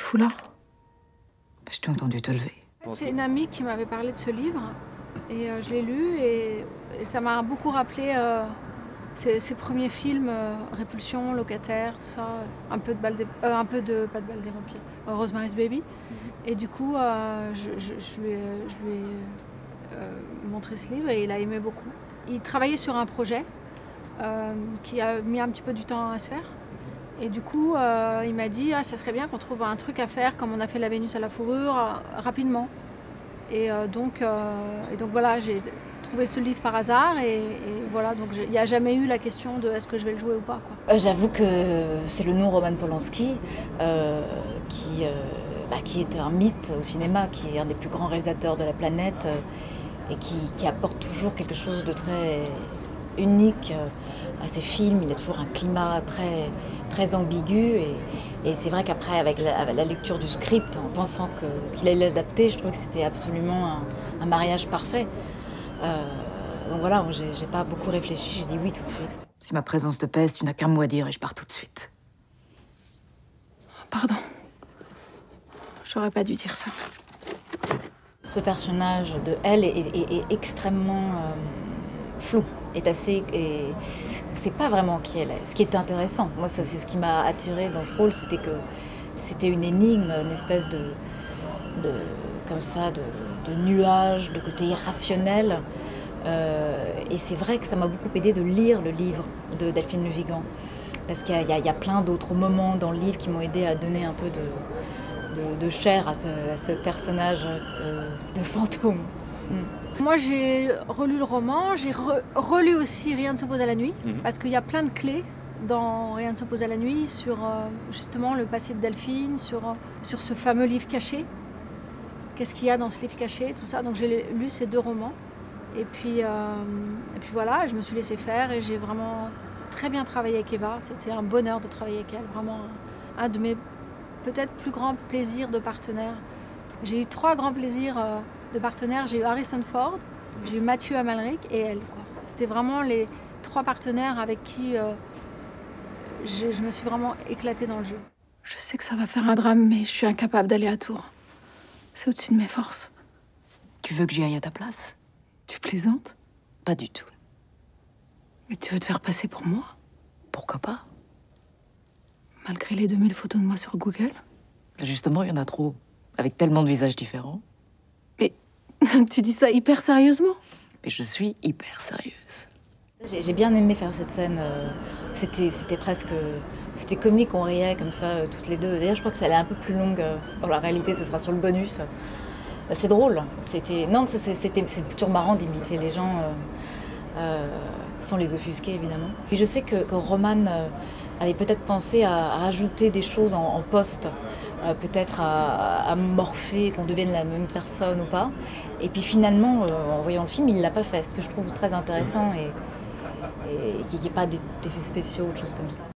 fous là? Je t'ai entendu te lever. C'est une amie qui m'avait parlé de ce livre et je l'ai lu et ça m'a beaucoup rappelé ses premiers films, Répulsion, Locataire, tout ça, un peu de pas de Balle des vampires, Rosemary's Baby. Et du coup, je lui ai montré ce livre et il a aimé beaucoup. Il travaillait sur un projet qui a mis un petit peu du temps à se faire. Et du coup, il m'a dit ça serait bien qu'on trouve un truc à faire comme on a fait la Vénus à la fourrure rapidement. Et donc voilà, j'ai trouvé ce livre par hasard et voilà, donc il n'y a jamais eu la question de est-ce que je vais le jouer ou pas, quoi. J'avoue que c'est le nom Roman Polanski qui est un mythe au cinéma, qui est un des plus grands réalisateurs de la planète et qui apporte toujours quelque chose de très unique à ses films. Il a toujours un climat très ambigu et c'est vrai qu'après avec la lecture du script, en pensant qu'il allait l'adapter, je trouvais que c'était absolument un mariage parfait. Donc voilà, j'ai pas beaucoup réfléchi, j'ai dit oui tout de suite. Si ma présence te pèse, tu n'as qu'un mot à dire et je pars tout de suite. Pardon. J'aurais pas dû dire ça. Ce personnage de elle est extrêmement flou, on ne sait pas vraiment qui elle est. Ce qui est intéressant, moi c'est ce qui m'a attirée dans ce rôle, c'était que c'était une énigme, une espèce de nuage, de côté irrationnel. Et c'est vrai que ça m'a beaucoup aidé de lire le livre de Delphine Le Vigan, parce qu'il y a plein d'autres moments dans le livre qui m'ont aidé à donner un peu de chair à ce personnage de fantôme. Moi, j'ai relu le roman, j'ai relu aussi Rien ne s'oppose à la nuit, parce qu'il y a plein de clés dans Rien ne s'oppose à la nuit sur justement le passé de Delphine, sur ce fameux livre caché. Qu'est-ce qu'il y a dans ce livre caché, tout ça. Donc j'ai lu ces deux romans. Et puis voilà, je me suis laissée faire et j'ai vraiment très bien travaillé avec Eva. C'était un bonheur de travailler avec elle, vraiment un de mes peut-être plus grands plaisirs de partenaire. J'ai eu 3 grands plaisirs de partenaire. J'ai eu Harrison Ford, j'ai eu Mathieu Amalric et elle. C'était vraiment les 3 partenaires avec qui je me suis vraiment éclatée dans le jeu. Je sais que ça va faire un drame, mais je suis incapable d'aller à Tours. C'est au-dessus de mes forces. Tu veux que j'y aille à ta place? Tu plaisantes? Pas du tout. Mais tu veux te faire passer pour moi? Pourquoi pas? Malgré les 2000 photos de moi sur Google? Justement, il y en a trop. Avec tellement de visages différents. Mais tu dis ça hyper sérieusement? Mais je suis hyper sérieuse. J'ai bien aimé faire cette scène. C'était comique, on riait comme ça toutes les deux. D'ailleurs, je crois que ça allait un peu plus longue. Dans la réalité, ça sera sur le bonus. C'est drôle. C'est toujours marrant d'imiter les gens sans les offusquer, évidemment. Puis je sais que Roman avait peut-être pensé à rajouter des choses en post, peut-être à morpher, qu'on devienne la même personne ou pas. Et puis finalement, en voyant le film, il ne l'a pas fait, ce que je trouve très intéressant et qu'il n'y ait pas d'effets spéciaux ou de choses comme ça.